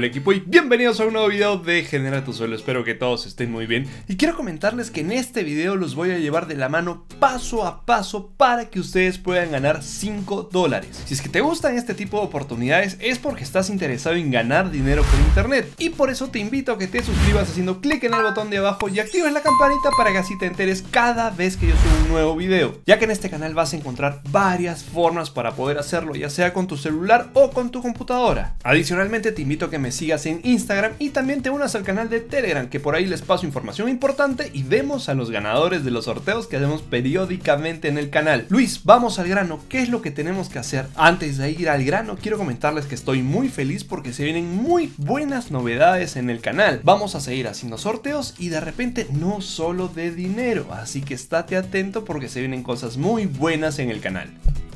Hola equipo y bienvenidos a un nuevo video de Genera tu Sueldo. Espero que todos estén muy bien y quiero comentarles que en este video los voy a llevar de la mano paso a paso para que ustedes puedan ganar $5. Si es que te gustan este tipo de oportunidades es porque estás interesado en ganar dinero por internet y por eso te invito a que te suscribas haciendo clic en el botón de abajo y actives la campanita para que así te enteres cada vez que yo subo un nuevo video, ya que en este canal vas a encontrar varias formas para poder hacerlo, ya sea con tu celular o con tu computadora. Adicionalmente te invito a que me sigas en Instagram y también te unas al canal de Telegram, que por ahí les paso información importante y vemos a los ganadores de los sorteos que hacemos periódicamente en el canal. Luis, vamos al grano, ¿qué es lo que tenemos que hacer? Antes de ir al grano quiero comentarles que estoy muy feliz porque se vienen muy buenas novedades en el canal. Vamos a seguir haciendo sorteos y de repente no solo de dinero, así que estate atento porque se vienen cosas muy buenas en el canal.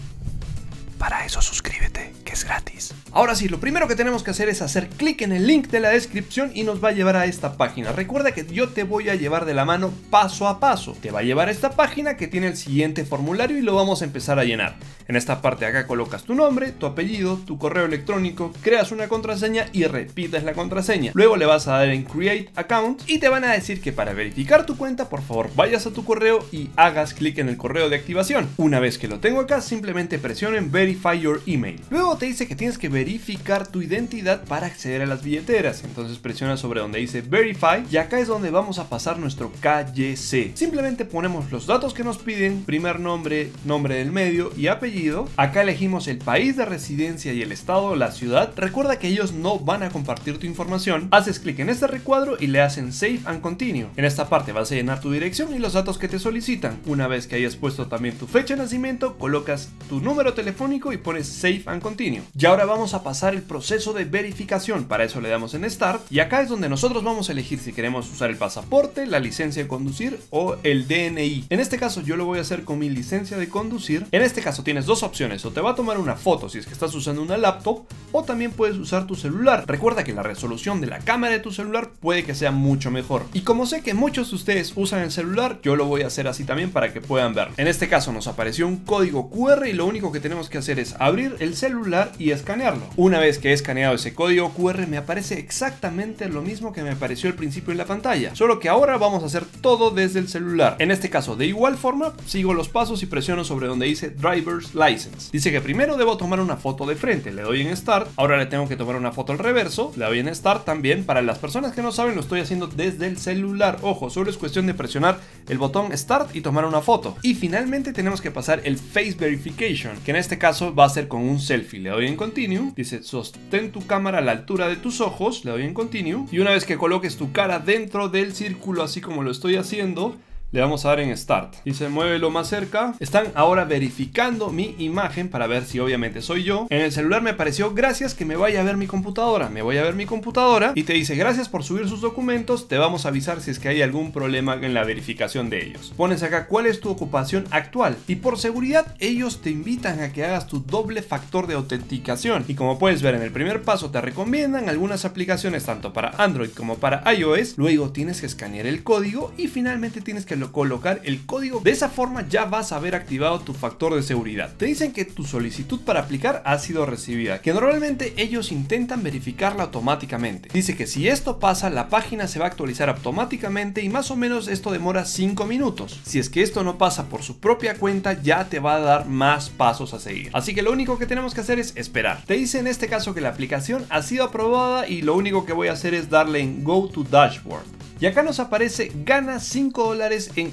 Para eso suscríbete, que es gratis. Ahora sí, lo primero que tenemos que hacer es hacer clic en el link de la descripción y nos va a llevar a esta página. Recuerda que yo te voy a llevar de la mano paso a paso. Te va a llevar a esta página que tiene el siguiente formulario y lo vamos a empezar a llenar. En esta parte de acá colocas tu nombre, tu apellido, tu correo electrónico, creas una contraseña y repites la contraseña. Luego le vas a dar en Create Account y te van a decir que para verificar tu cuenta, por favor vayas a tu correo y hagas clic en el correo de activación. Una vez que lo tengo acá, simplemente presiona en Verify Your Email. Luego te dice que tienes que verificar tu identidad para acceder a las billeteras. Entonces presiona sobre donde dice Verify y acá es donde vamos a pasar nuestro KYC. Simplemente ponemos los datos que nos piden, primer nombre, nombre del medio y apellido. Acá elegimos el país de residencia y el estado o la ciudad. Recuerda que ellos no van a compartir tu información. Haces clic en este recuadro y le hacen Save and Continue. En esta parte vas a llenar tu dirección y los datos que te solicitan. Una vez que hayas puesto también tu fecha de nacimiento, colocas tu número telefónico y pones Save and Continue. Y ahora vamos a pasar el proceso de verificación. Para eso le damos en Start y acá es donde nosotros vamos a elegir si queremos usar el pasaporte, la licencia de conducir o el DNI. En este caso yo lo voy a hacer con mi licencia de conducir. En este caso tienes dos opciones, o te va a tomar una foto si es que estás usando una laptop o también puedes usar tu celular. Recuerda que la resolución de la cámara de tu celular puede que sea mucho mejor. Y como sé que muchos de ustedes usan el celular, yo lo voy a hacer así también para que puedan verlo. En este caso nos apareció un código QR y lo único que tenemos que hacer es abrir el celular y escanearlo. Una vez que he escaneado ese código QR me aparece exactamente lo mismo que me apareció al principio en la pantalla, solo que ahora vamos a hacer todo desde el celular. En este caso de igual forma sigo los pasos y presiono sobre donde dice Driver's License. Dice que primero debo tomar una foto de frente, le doy en Start. Ahora le tengo que tomar una foto al reverso, le doy en Start también. Para las personas que no saben, lo estoy haciendo desde el celular. Ojo, solo es cuestión de presionar el botón Start y tomar una foto. Y finalmente tenemos que pasar el Face Verification, que en este caso va a ser con un selfie. Le doy en Continue, dice sostén tu cámara a la altura de tus ojos, le doy en Continue. Y una vez que coloques tu cara dentro del círculo así como lo estoy haciendo, le vamos a dar en Start. Dice muévelo más cerca. Están ahora verificando mi imagen para ver si obviamente soy yo. En el celular me apareció gracias que me vaya a ver mi computadora. Me voy a ver mi computadora y te dice gracias por subir sus documentos. Te vamos a avisar si es que hay algún problema en la verificación de ellos. Pones acá cuál es tu ocupación actual y por seguridad ellos te invitan a que hagas tu doble factor de autenticación. Y como puedes ver en el primer paso te recomiendan algunas aplicaciones tanto para Android como para iOS. Luego tienes que escanear el código y finalmente tienes que colocar el código. De esa forma ya vas a haber activado tu factor de seguridad. Te dicen que tu solicitud para aplicar ha sido recibida, que normalmente ellos intentan verificarla automáticamente. Dice que si esto pasa, la página se va a actualizar automáticamente y más o menos esto demora 5 minutos. Si es que esto no pasa por su propia cuenta, ya te va a dar más pasos a seguir. Así que lo único que tenemos que hacer es esperar. Te dice en este caso que la aplicación ha sido aprobada y lo único que voy a hacer es darle en Go to Dashboard. Y acá nos aparece gana $5 en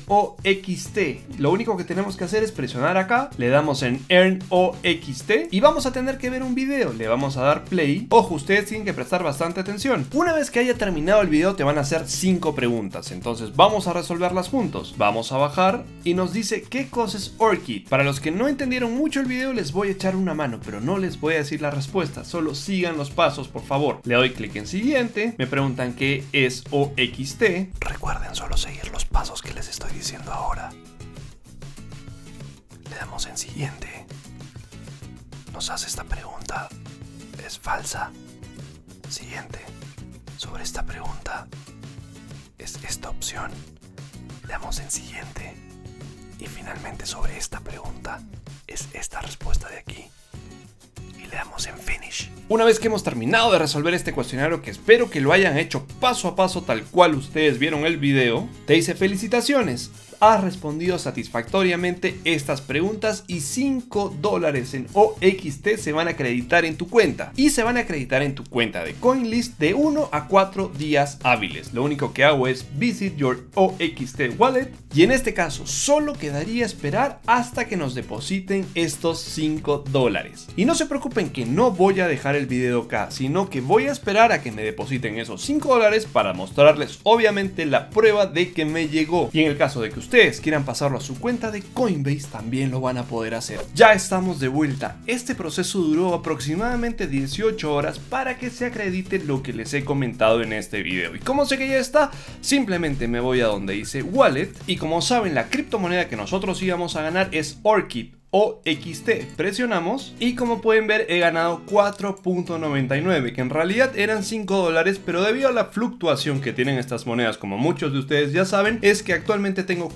OXT. Lo único que tenemos que hacer es presionar acá, le damos en Earn OXT y vamos a tener que ver un video. Le vamos a dar play. Ojo, ustedes tienen que prestar bastante atención. Una vez que haya terminado el video te van a hacer 5 preguntas. Entonces vamos a resolverlas juntos. Vamos a bajar y nos dice qué cosa es ORCID. Para los que no entendieron mucho el video les voy a echar una mano, pero no les voy a decir la respuesta. Solo sigan los pasos, por favor. Le doy clic en siguiente. Me preguntan qué es OXT. Recuerden solo seguir los pasos que les estoy diciendo ahora. Le damos en siguiente. Nos hace esta pregunta. ¿Es falsa? Siguiente. Sobre esta pregunta. ¿Es esta opción? Le damos en siguiente. Y finalmente sobre esta pregunta. ¿Es esta respuesta de aquí? Y le damos en Finish. Una vez que hemos terminado de resolver este cuestionario, que espero que lo hayan hecho paso a paso tal cual ustedes vieron el video, te dice felicitaciones, has respondido satisfactoriamente estas preguntas y $5 en OXT se van a acreditar en tu cuenta. Y se van a acreditar en tu cuenta de CoinList de 1 a 4 días hábiles. Lo único que hago es visit your OXT wallet y en este caso solo quedaría esperar hasta que nos depositen estos $5. Y no se preocupen que no voy a dejar el video acá, sino que voy a esperar a que me depositen esos $5 para mostrarles obviamente la prueba de que me llegó. Y en el caso de que ustedes quieran pasarlo a su cuenta de Coinbase, también lo van a poder hacer. Ya estamos de vuelta. Este proceso duró aproximadamente 18 horas para que se acredite lo que les he comentado en este video. ¿Y cómo sé que ya está? Simplemente me voy a donde dice Wallet y como saben, la criptomoneda que nosotros íbamos a ganar es Orchid o XT. Presionamos y como pueden ver he ganado 4.99, que en realidad eran $5, pero debido a la fluctuación que tienen estas monedas, como muchos de ustedes ya saben, es que actualmente tengo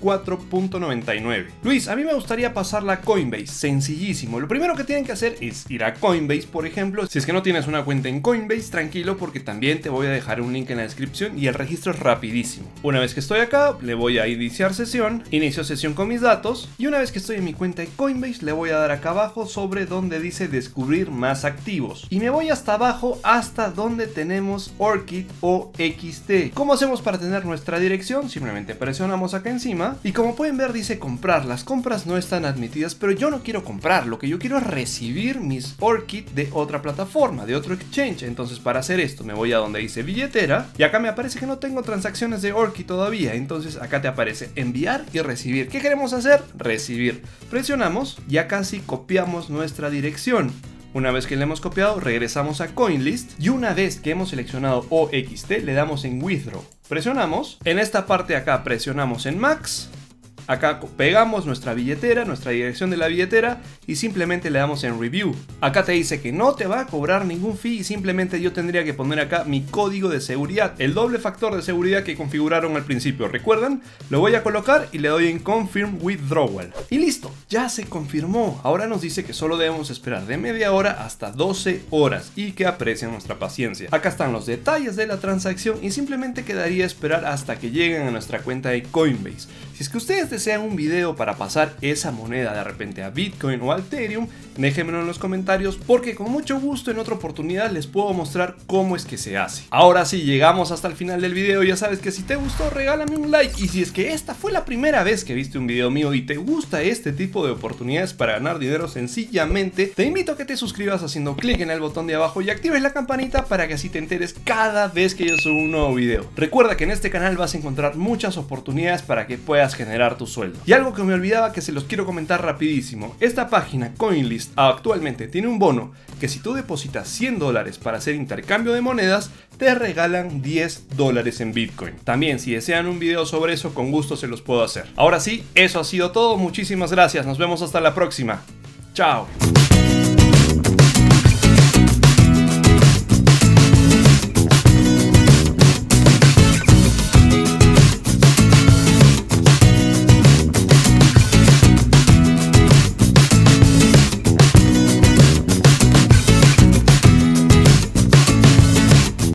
4.99. Luis, a mí me gustaría pasarla a Coinbase. Sencillísimo. Lo primero que tienen que hacer es ir a Coinbase, por ejemplo. Si es que no tienes una cuenta en Coinbase, tranquilo, porque también te voy a dejar un link en la descripción y el registro es rapidísimo. Una vez que estoy acá, le voy a iniciar sesión, inicio sesión con mis datos y una vez que estoy en mi cuenta de Coinbase, le voy a dar acá abajo sobre donde dice descubrir más activos y me voy hasta abajo hasta donde tenemos Orchid o XT. ¿Cómo hacemos para tener nuestra dirección? Simplemente presionamos acá encima y como pueden ver dice comprar. Las compras no están admitidas, pero yo no quiero comprar, lo que yo quiero es recibir mis Orchid de otra plataforma, de otro exchange. Entonces para hacer esto me voy a donde dice billetera y acá me aparece que no tengo transacciones de Orchid todavía, entonces acá te aparece enviar y recibir. ¿Qué queremos hacer? Recibir. Presionamos. Ya casi copiamos nuestra dirección. Una vez que la hemos copiado, regresamos a CoinList y una vez que hemos seleccionado OXT, le damos en Withdraw. Presionamos. En esta parte de acá presionamos en Max. Acá pegamos nuestra billetera, nuestra dirección de la billetera y simplemente le damos en Review. Acá te dice que no te va a cobrar ningún fee y simplemente yo tendría que poner acá mi código de seguridad, el doble factor de seguridad que configuraron al principio. ¿Recuerdan? Lo voy a colocar y le doy en Confirm Withdrawal. Y listo, ya se confirmó. Ahora nos dice que solo debemos esperar de media hora hasta 12 horas y que aprecien nuestra paciencia. Acá están los detalles de la transacción y simplemente quedaría esperar hasta que lleguen a nuestra cuenta de Coinbase. Si es que ustedes desean un video para pasar esa moneda de repente a Bitcoin o a Ethereum, déjenmelo en los comentarios porque con mucho gusto en otra oportunidad les puedo mostrar cómo es que se hace. Ahora sí, llegamos hasta el final del video. Ya sabes que si te gustó, regálame un like, y si es que esta fue la primera vez que viste un video mío y te gusta este tipo de oportunidades para ganar dinero sencillamente, te invito a que te suscribas haciendo clic en el botón de abajo y actives la campanita para que así te enteres cada vez que yo subo un nuevo video. Recuerda que en este canal vas a encontrar muchas oportunidades para que puedas generar tu sueldo. Y algo que me olvidaba que se los quiero comentar rapidísimo, esta página CoinList actualmente tiene un bono que si tú depositas $100 para hacer intercambio de monedas, te regalan $10 en Bitcoin. También si desean un video sobre eso, con gusto se los puedo hacer. Ahora sí, eso ha sido todo, muchísimas gracias, nos vemos hasta la próxima. Chao.